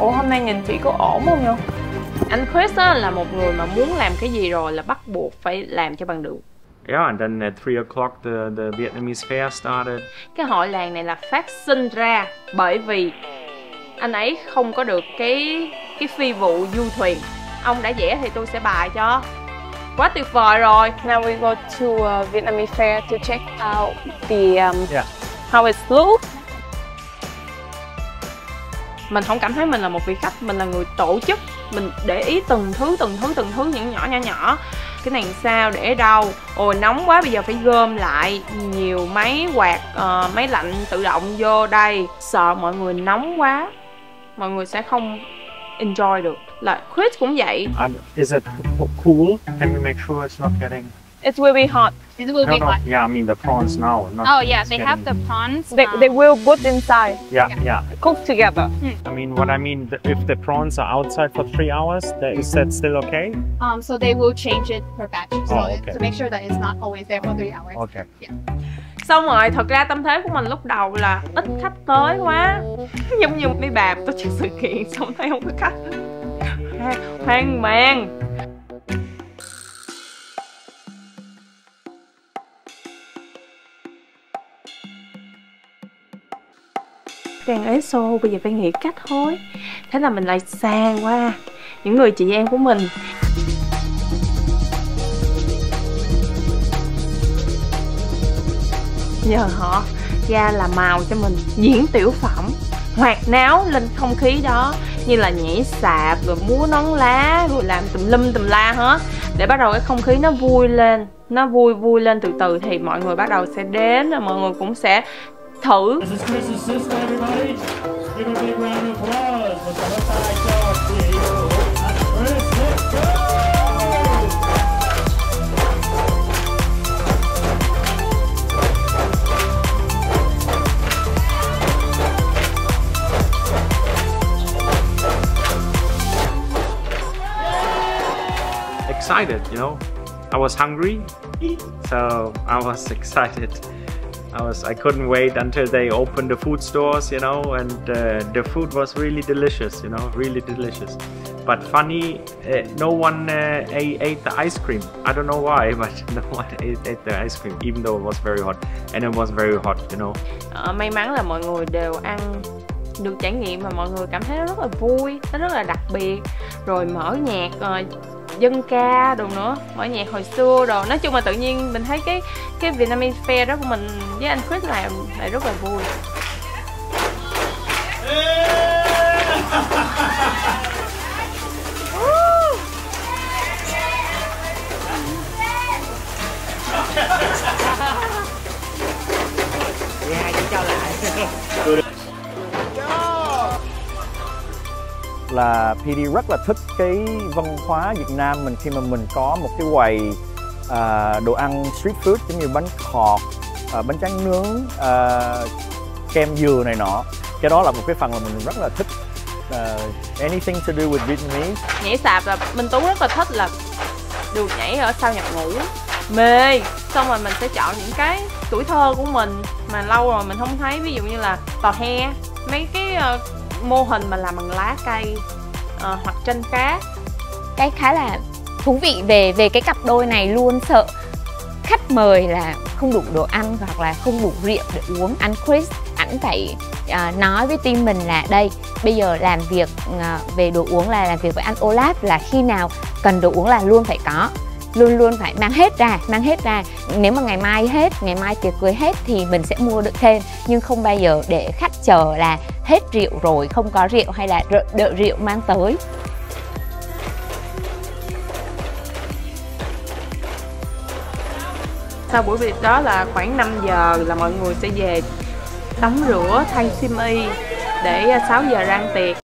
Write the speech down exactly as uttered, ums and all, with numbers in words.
Ủa hôm nay nhìn chị có ổn không nhỉ? Anh Chris á, là một người mà muốn làm cái gì rồi là bắt buộc phải làm cho bằng được. Yeah, and then at three o'clock the the Vietnamese fair started. Cái hội làng này là phát sinh ra bởi vì anh ấy không có được cái cái phi vụ du thuyền. Ông đã vẽ thì tôi sẽ bài cho. Quá tuyệt vời rồi. Now we go to uh, Vietnamese fair to check out the um, Yeah. how it looks. Mình không cảm thấy mình là một vị khách, mình là người tổ chức. Mình để ý từng thứ, từng thứ, từng thứ những nhỏ nhỏ nhỏ. Cái này sao, để đâu? Ôi nóng quá, bây giờ phải gom lại. Nhiều máy quạt, uh, máy lạnh tự động vô đây. Sợ mọi người nóng quá, mọi người sẽ không enjoy được. Là Chris cũng vậy. Um, is it cool? Can we make sure it's not getting... It will be hot. It will No, be no. hot. Yeah, I mean the prawns now. Not Oh yeah, they getting... have the prawns. They, um, they will put inside, Yeah, yeah. cook together. I mean, what I mean, th- if the prawns are outside for three hours, th- is that still okay? um, so they will change it per batch, so Oh, it- okay. to make sure that it's not always there for three hours. Okay. Xong rồi, thật ra tâm thế của mình lúc đầu là ít khách tới quá. Giống như mấy bà tổ chức sự kiện xong thấy không có khách. Hoang mang. Đang ế xô, bây giờ phải nghĩ cách thôi. Thế là mình lại sang qua những người chị em của mình. Nhờ họ ra là màu cho mình diễn tiểu phẩm, hoạt náo lên không khí đó. Như là nhảy sạp, rồi múa nón lá, rồi làm tùm lum tùm la hết. Để bắt đầu cái không khí nó vui lên. Nó vui vui lên từ từ thì mọi người bắt đầu sẽ đến. Rồi mọi người cũng sẽ thử. This is Chris's sister, everybody. Give a big round of applause for the Thai dog C E O. Chris, let's go! Excited, you know. I was hungry, so I was excited. I was. I couldn't wait until they opened the food stores, you know, and uh, the food was really delicious, you know, really delicious. But funny, uh, no one uh, ate, ate the ice cream. I don't know why, but no one ate, ate the ice cream, even though it was very hot, and it was very hot, you know. Ờ, may mắn là mọi người đều ăn được trải nghiệm mà mọi người cảm thấy nó rất là vui, nó rất là đặc biệt. Rồi mở nhạc uh, dân ca đồ nữa, mở nhạc hồi xưa đồ. Nói chung là tự nhiên mình thấy cái cái Vietnamese fair đó của mình với anh Chris làm lại rất là vui. Là pê đê rất là thích cái văn hóa Việt Nam mình khi mà mình có một cái quầy à, đồ ăn street food giống như bánh khọt, à, bánh tráng nướng, à, kem dừa này nọ. Cái đó là một cái phần mà mình rất là thích. Uh, anything to do with Vietnamese. Nhảy sạp là Minh Tú rất là thích, là được nhảy ở sau nhập ngũ, mê. Xong rồi mình sẽ chọn những cái tuổi thơ của mình mà lâu rồi mình không thấy, ví dụ như là tò he, mấy cái uh, mô hình mà làm bằng lá cây, uh, hoặc tranh cát. Cái khá là thú vị về về cái cặp đôi này luôn sợ khách mời là không đủ đồ ăn hoặc là không đủ rượu để uống. Anh Chris ảnh phải uh, nói với team mình là đây bây giờ làm việc uh, về đồ uống là làm việc với anh Olaf, là khi nào cần đồ uống là luôn phải có, luôn luôn phải mang hết ra, mang hết ra. Nếu mà ngày mai hết, ngày mai tiệc cưới hết thì mình sẽ mua được thêm, nhưng không bao giờ để khách chờ là hết rượu rồi không có rượu hay là đợi, đợi rượu mang tới. Sau buổi việc đó là khoảng năm giờ là mọi người sẽ về tắm rửa, thay xiêm y để sáu giờ ra ăn tiệc.